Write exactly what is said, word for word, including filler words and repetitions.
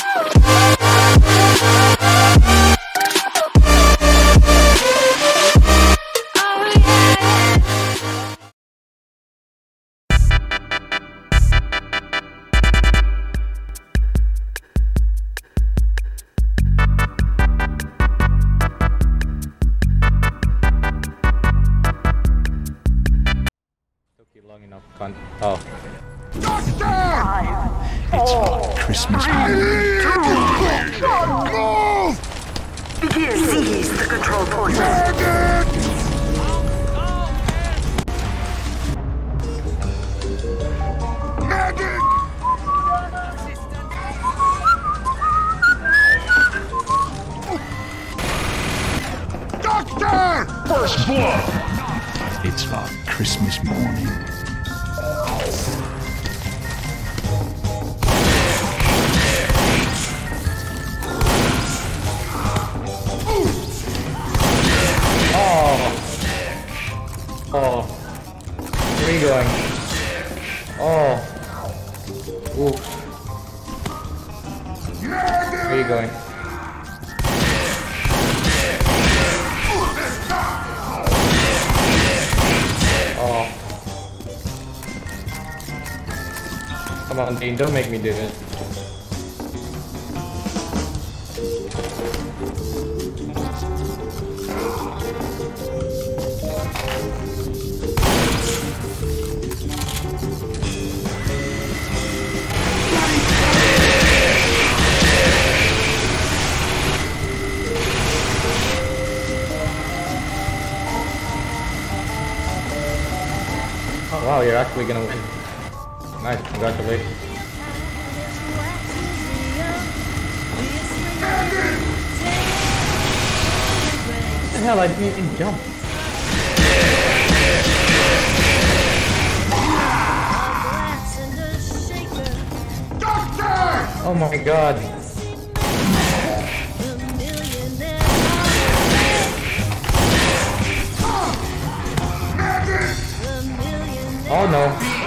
Long enough, can't. Oh. It's like Christmas morning. Begin seize the control portal. Doctor! First blood! It's like Christmas morning. Oh. Where are you going? Oh. Ooh. Where are you going? Oh. Come on, Dean, don't make me do this. Oh, wow, you're actually gonna win. Nice, congratulations. What the hell, I didn't even jump. Doctor! Oh my god. Oh no.